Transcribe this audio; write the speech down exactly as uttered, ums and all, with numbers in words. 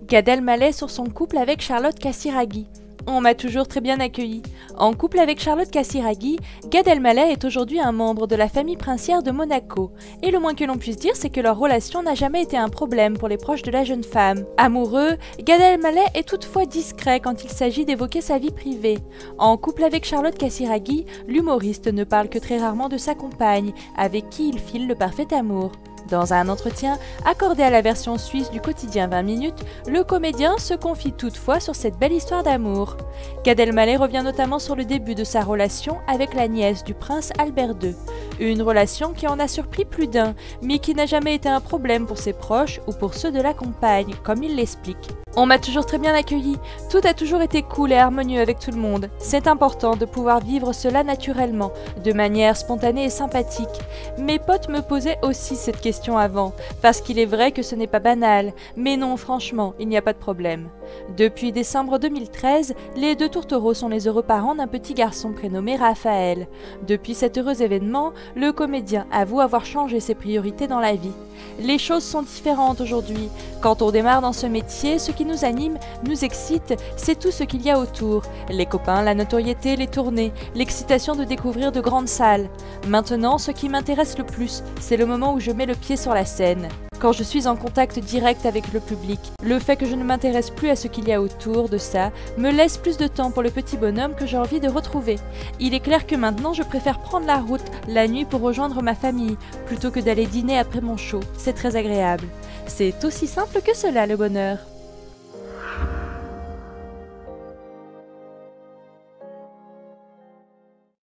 Gad Elmaleh sur son couple avec Charlotte Casiraghi. On m'a toujours très bien accueilli. En couple avec Charlotte Casiraghi, Gad Elmaleh est aujourd'hui un membre de la famille princière de Monaco. Et le moins que l'on puisse dire, c'est que leur relation n'a jamais été un problème pour les proches de la jeune femme. Amoureux, Gad Elmaleh est toutefois discret quand il s'agit d'évoquer sa vie privée. En couple avec Charlotte Casiraghi, l'humoriste ne parle que très rarement de sa compagne, avec qui il file le parfait amour. Dans un entretien accordé à la version suisse du quotidien vingt minutes, le comédien se confie toutefois sur cette belle histoire d'amour. Gad Elmaleh revient notamment sur le début de sa relation avec la nièce du prince Albert deux. Une relation qui en a surpris plus d'un, mais qui n'a jamais été un problème pour ses proches ou pour ceux de la compagne, comme il l'explique. On m'a toujours très bien accueilli, tout a toujours été cool et harmonieux avec tout le monde. C'est important de pouvoir vivre cela naturellement, de manière spontanée et sympathique. Mes potes me posaient aussi cette question avant, parce qu'il est vrai que ce n'est pas banal, mais non franchement, il n'y a pas de problème. Depuis décembre deux mille treize, les deux tourtereaux sont les heureux parents d'un petit garçon prénommé Raphaël. Depuis cet heureux événement, le comédien avoue avoir changé ses priorités dans la vie. Les choses sont différentes aujourd'hui. Quand on démarre dans ce métier, ce qui nous anime, nous excite, c'est tout ce qu'il y a autour. Les copains, la notoriété, les tournées, l'excitation de découvrir de grandes salles. Maintenant, ce qui m'intéresse le plus, c'est le moment où je mets le pied sur la scène. Quand je suis en contact direct avec le public, le fait que je ne m'intéresse plus à ce qu'il y a autour de ça me laisse plus de temps pour le petit bonhomme que j'ai envie de retrouver. Il est clair que maintenant je préfère prendre la route la nuit pour rejoindre ma famille, plutôt que d'aller dîner après mon show. C'est très agréable. C'est aussi simple que cela le bonheur.